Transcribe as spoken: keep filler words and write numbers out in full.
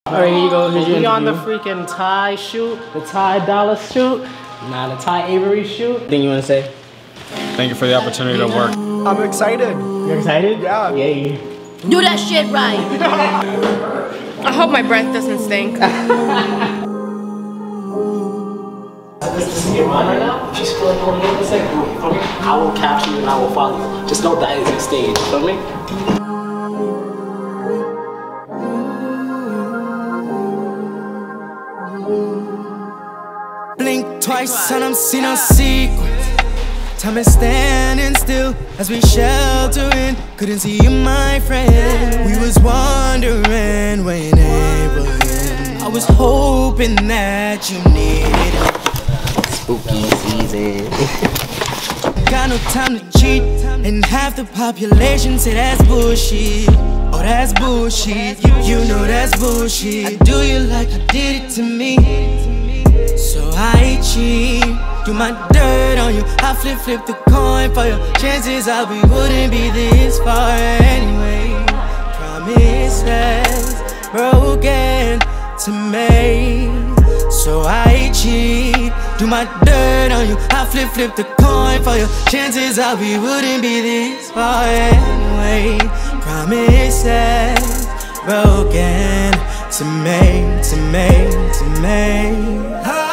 Alright, here you go. Here's We your on the interview. freaking Ty shoot, the Ty Dollar shoot, nah, the Ty Avery shoot. Anything you want to say? Thank you for the opportunity to work. I'm excited. You're excited? Yeah. Yay. Do that shit right. I hope my breath doesn't stink. This is your mind right now. If you feel like going to make a second, you feel me? I will capture you and I will follow you. Just know that is your stage, you feel me? Blink twice and I'm seen a sequence. Time is standing still as we shelter in. Couldn't see you, my friend. We was wondering when it would end. I was hoping that you needed it. Spooky season. Got no time to cheat, and half the population say that's bullshit. Oh, that's bullshit. You, you know that's bullshit. I do you like you did it to me, so I cheat. Do my dirt on you. I flip flip the coin for you. Chances are we wouldn't be this far anyway. Promises broken to me, so I cheat. Do my dirt on you. I flip flip the coin for you. Chances are we wouldn't be this far anyway. Promises broken to me, to me, to me.